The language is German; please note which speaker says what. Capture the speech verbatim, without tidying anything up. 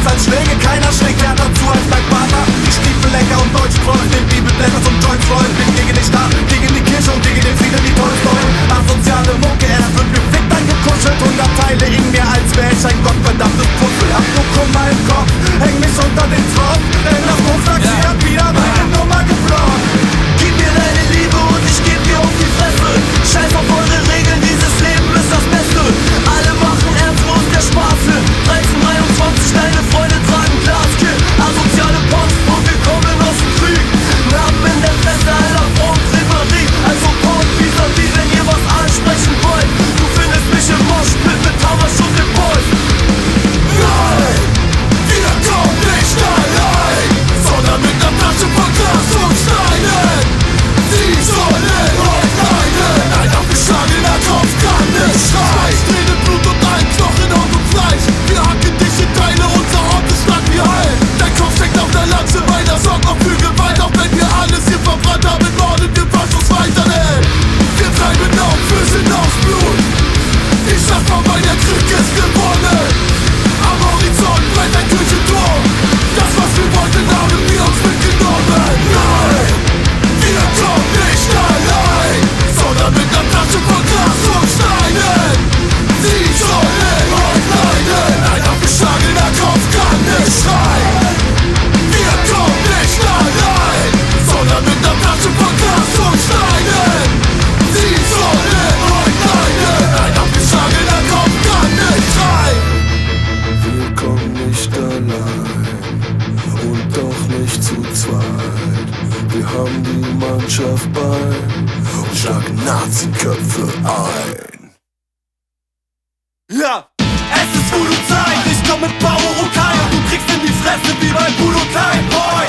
Speaker 1: als Schläge, keiner schlägt härter zu als mein Vater. Die Stiefel lecker und Deutsch träumen, den Bibelblätter zum Joint freuen. Bin gegen den Staat, gegen die Kirche und gegen den Frieden wie Tolstoi. Asoziale Mucke, erst wird gefickt, dann gekuschelt. Hundert Teile in mir, als wär ich ein gottverdammtes Puzzle. Hab nur Kummer im Kopf, häng mich unter den Tropf, denn das Buchtaxi ja. hat wieder meine Nummer geblockt. Gib mir deine Liebe und ich geb dir auf die Fresse. Scheiß auf eure Regeln, dieses Leben ist das Beste. Alle machen ernst, wo ist der Spaß hin? dreizehn dreiundzwanzig, deine Freunde tragen Glaskill. Asoziale Post und wir kommen aus dem Krieg. Namen in der Fresse aller Form, Reverie. Also kommt vis-à-vis, wenn ihr was ansprechen wollt. Du findest mich im Moshpit mit Tamasch und dem Boys.
Speaker 2: Nein, wir kommen nicht allein, sondern mit ner Tasche voll Glas und Steinen. Sie sollen euch leiden, ein abgeschlagener Kopf kann nicht schreien. Tränen, Blut und ein Knochen, Haut und Fleisch. Wir hacken dich in Teile, unser Ort ist stark wie Heil. Dein Kopf steckt auf der Lanze, meiner sorgt noch für Gewalt. Auch wenn wir alles hier verbrannt haben, morden wir Faschos weiter, ey. Wir treiben auf, wir sind aus Blut. Ich sag vorbei, der Krieg ist gewonnen. Am Horizont brennt ein Kirchenturm. Das, was wir wollten, haben wir uns mitgenommen. Nein, wir kommen nicht allein, sondern mit ner Tasche voll Glas und Steinen. Sie sollen euch leiden, ein abgeschlagener Kopf kann nicht schreien. Wir kommen nicht allein, sondern mit ner Tasche voll Glas und Steinen. Sie sollen euch leiden, ein abgeschlagener Kopf kann nicht schreien. Wir kommen nicht allein und doch nicht zu zweit. Wir haben die Mannschaft bei und schlagen Nazi-Köpfe ein.
Speaker 1: Ja, es ist Voodoo-Zeit, ich komm mit Power Okai und du kriegst in die Fresse wie bei Budokai Boy.